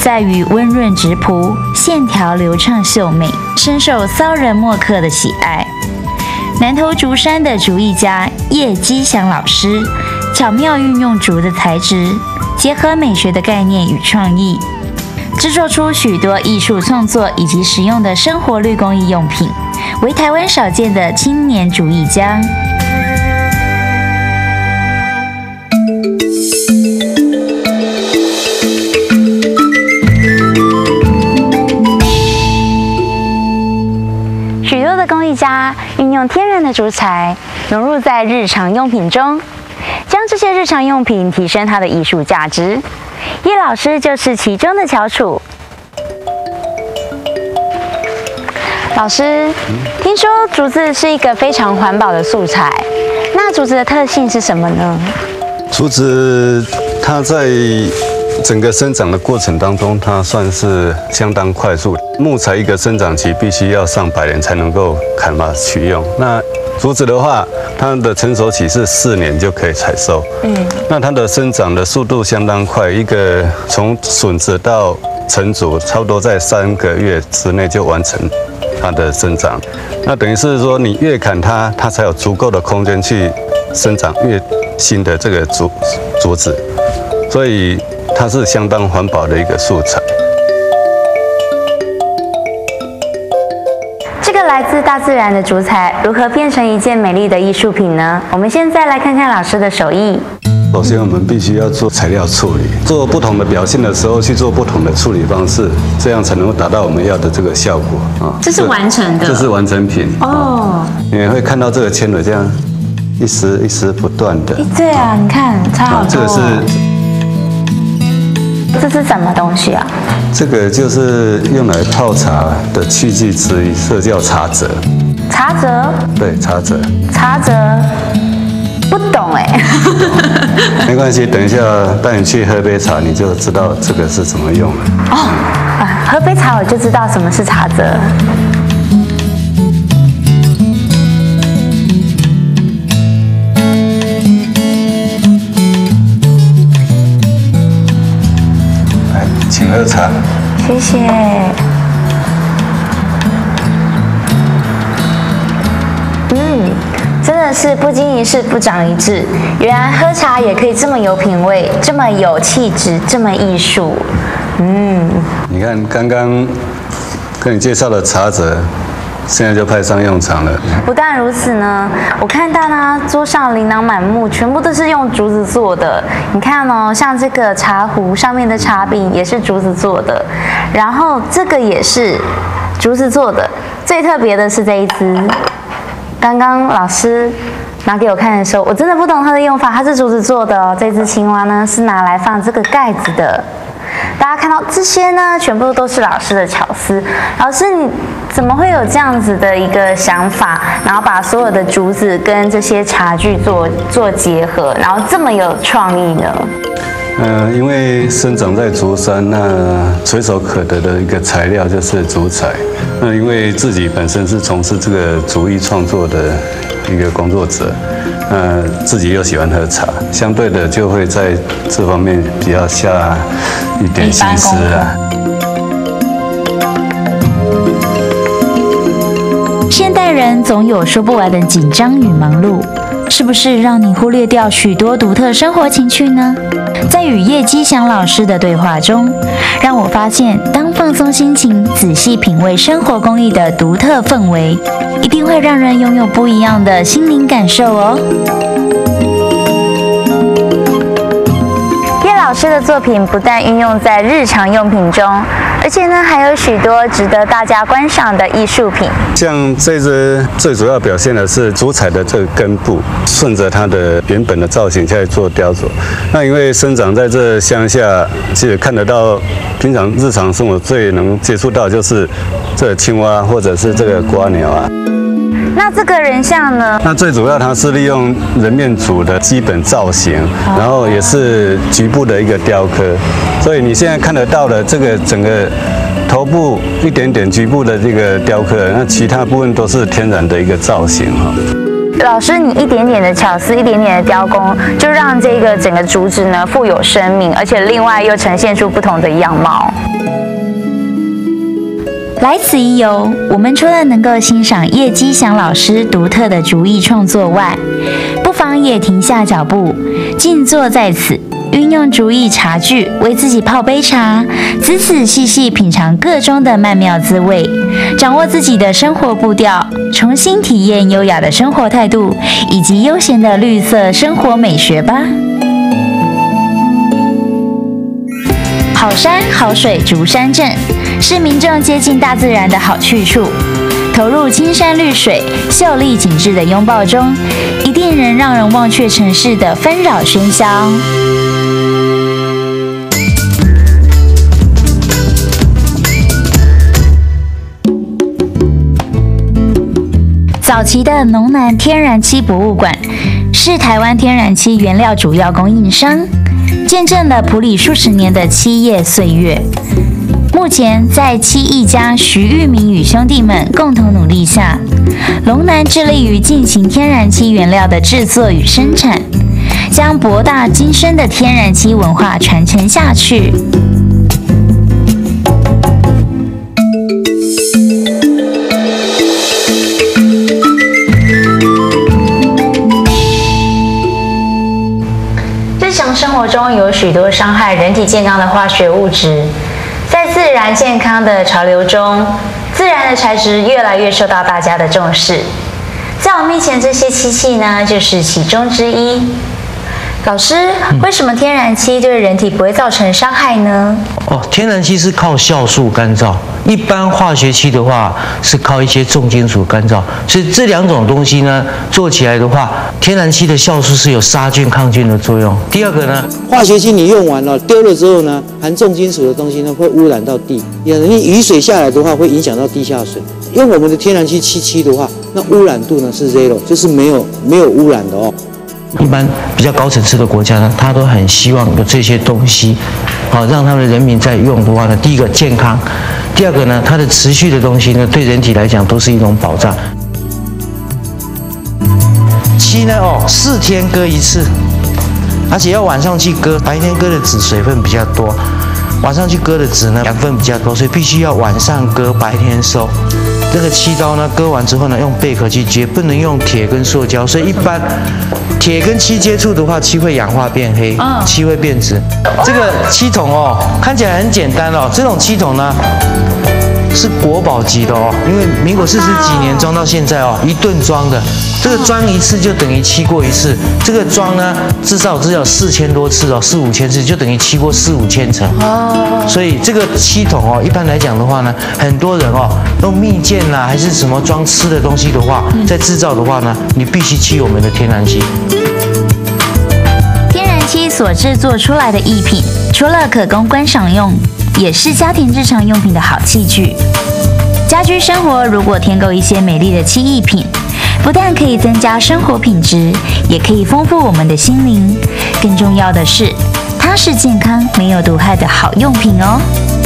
在于温润质朴，线条流畅秀美，深受骚人墨客的喜爱。南投竹山的竹艺家叶基祥老师，巧妙运用竹的材质，结合美学的概念与创意，制作出许多艺术创作以及实用的生活绿工艺用品，为台湾少见的青年竹艺家。许多的工艺家运用天然的竹材，融入在日常用品中，将这些日常用品提升它的艺术价值。叶老师就是其中的翘楚。老师，听说竹子是一个非常环保的素材，那竹子的特性是什么呢？ 竹子它在整个生长的过程当中，它算是相当快速。木材一个生长期必须要上百年才能够砍伐取用。那竹子的话，它的成熟期是4年就可以采收。那它的生长的速度相当快，一个从笋子到成竹，差不多在3个月之内就完成它的生长。那等于是说，你越砍它，它才有足够的空间去生长越新的这个竹子，所以它是相当环保的一个素材。 这个来自大自然的竹材如何变成一件美丽的艺术品呢？我们现在来看看老师的手艺。 首先，我们必须要做材料处理，做不同的表现的时候去做不同的处理方式，这样才能够达到我们要的这个效果啊。 这是完成的， 这是完成品哦。你会看到这个纤维这样一丝一丝不断的。 对啊，你看差好多。 这个是。 这是什么东西啊？ 这个就是用来泡茶的器具之一，这叫茶则。 茶则？ 对，茶则。 茶则，不懂哎。 没关系，等一下带你去喝杯茶，你就知道这个是怎么用了。 哦，喝杯茶我就知道什么是茶则。 请喝茶， 谢谢。真的是不经一事不长一智。原来喝茶也可以这么有品味，这么有气质，这么艺术。 你看刚刚跟你介绍的茶则，现在就派上用场了。 不但如此呢，我看到呢桌上琳琅满目，全部都是用竹子做的。你看哦，像这个茶壶上面的茶柄也是竹子做的，然后这个也是竹子做的。最特别的是这一只，刚刚老师拿给我看的时候，我真的不懂它的用法，它是竹子做的哦。这只青蛙呢是拿来放这个盖子的。大家看到这些呢，全部都是老师的巧思。老师，你怎么会有这样子的一个想法，然后把所有的竹子跟这些茶具做结合，然后这么有创意呢？ 因为生长在竹山，那垂手可得的一个材料就是竹材。那因为自己本身是从事这个竹艺创作的一个工作者，自己又喜欢喝茶，相对的就会在这方面比较下一点心思啊。 现代人总有说不完的紧张与忙碌，是不是让你忽略掉许多独特生活情趣呢？在与叶基祥老师的对话中，让我发现，当放松心情，仔细品味生活工艺的独特氛围，一定会让人拥有不一样的心灵感受哦。叶老师的作品不但运用在日常用品中，而且呢，还有许多值得大家观赏的艺术品。 像这只最主要表现的是竹材的这个根部，顺着它的原本的造型下去做雕琢。那因为生长在这乡下，其实看得到，平常日常生活最能接触到就是这青蛙或者是这个蝸牛啊。 那这个人像呢？ 那最主要它是利用人面竹的基本造型，然后也是局部的一个雕刻，所以你现在看得到的这个整个头部一点点局部的这个雕刻，那其他部分都是天然的一个造型哈。 老师，你一点点的巧思，一点点的雕工，就让这个整个竹子呢富有生命，而且另外又呈现出不同的样貌。 来此一游，我们除了能够欣赏叶基祥老师独特的竹艺创作外，不妨也停下脚步，静坐在此，运用竹艺茶具为自己泡杯茶，仔仔细细品尝各中的曼妙滋味，掌握自己的生活步调，重新体验优雅的生活态度以及悠闲的绿色生活美学吧。好山好水竹山镇是民众接近大自然的好去处，投入青山绿水、秀丽景致的拥抱中，一定能让人忘却城市的纷扰喧嚣。早期的农南天然漆博物馆是台湾天然漆原料主要供应商，见证了埔里数十年的漆业岁月。目前在漆艺家徐玉明与兄弟们共同努力下，龙南致力于进行天然漆原料的制作与生产，将博大精深的天然漆文化传承下去。 日常生活中有许多伤害人体健康的化学物质，在自然健康的潮流中，自然的材质越来越受到大家的重视。在我面前这些漆器呢，就是其中之一。老师，为什么天然漆对人体不会造成伤害呢？ 天然漆是靠酵素干燥，一般化学漆的话是靠一些重金属干燥，所以这两种东西呢做起来的话，天然漆的酵素是有杀菌抗菌的作用。第二个呢， 化学漆你用完了丢了之后呢，含重金属的东西呢会污染到地，你雨水下来的话会影响到地下水。用我们的天然漆漆的话，那污染度呢是 0，就是没有污染的哦。 一般比较高层次的国家呢，他都很希望有这些东西，让他们的人民在用的话呢，第一个健康，第二个呢，它的持续的东西呢，对人体来讲都是一种保障。漆呢，4天割一次，而且要晚上去割，白天割的纸水分比较多，晚上去割的纸呢养分比较多，所以必须要晚上割，白天收。这个漆刀呢，割完之后呢，用贝壳去接，不能用铁跟塑胶，所以一般铁跟漆接触的话，漆会氧化变黑，漆会变质。这个漆桶看起来很简单这种漆桶呢是国宝级的因为民国40几年装到现在一顿装的，这个装一次就等于漆过一次，这个装呢至少4000多次4、5千次，就等于漆过4、5千层所以这个漆桶一般来讲的话呢，很多人用蜜饯啦还是什么装吃的东西的话，在制造的话呢，你必须漆我们的天然漆。 天然漆所制作出来的艺品，除了可供观赏用，也是家庭日常用品的好器具。家居生活如果添购一些美丽的漆艺品，不但可以增加生活品质，也可以丰富我们的心灵。更重要的是，它是健康没有毒害的好用品哦。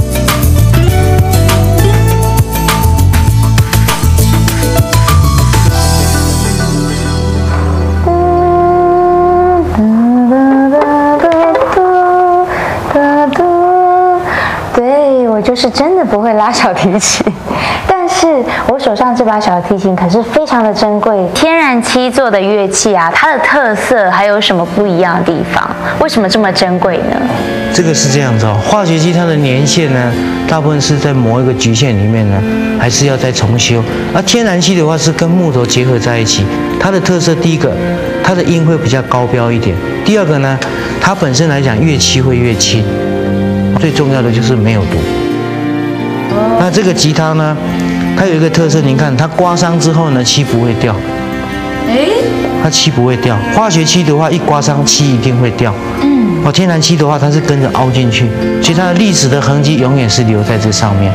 对，我就是真的不会拉小提琴，但是我手上这把小提琴可是非常的珍贵。天然漆做的乐器啊，它的特色还有什么不一样的地方？为什么这么珍贵呢？ 这个是这样子化学漆它的年限呢，大部分是在某一个局限里面呢，还是要再重修。而天然漆的话是跟木头结合在一起，它的特色第一个，它的音会比较高标一点；第二个呢，它本身来讲越漆会越轻。最重要的就是没有毒。那这个吉他呢，它有一个特色，您看它刮伤之后呢，漆不会掉。它漆不会掉。化学漆的话，一刮伤漆一定会掉。天然漆的话，它是跟着凹进去，所以它的历史的痕迹永远是留在这上面。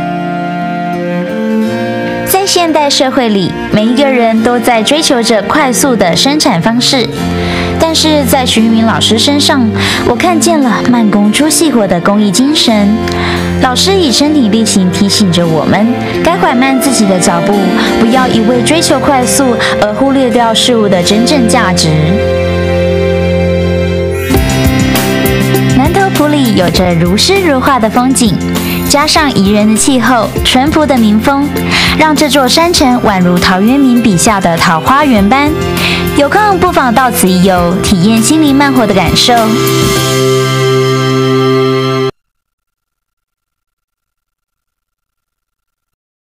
在现代社会里，每一个人都在追求着快速的生产方式。 但是在徐玉明老师身上，我看见了慢工出细活的工艺精神。老师以身体力行提醒着我们，该缓慢自己的脚步，不要一味追求快速而忽略掉事物的真正价值。南投埔里有着如诗如画的风景，加上宜人的气候、淳朴的民风，让这座山城宛如陶渊明笔下的桃花源般。有空不妨到此一游，体验心灵慢活的感受。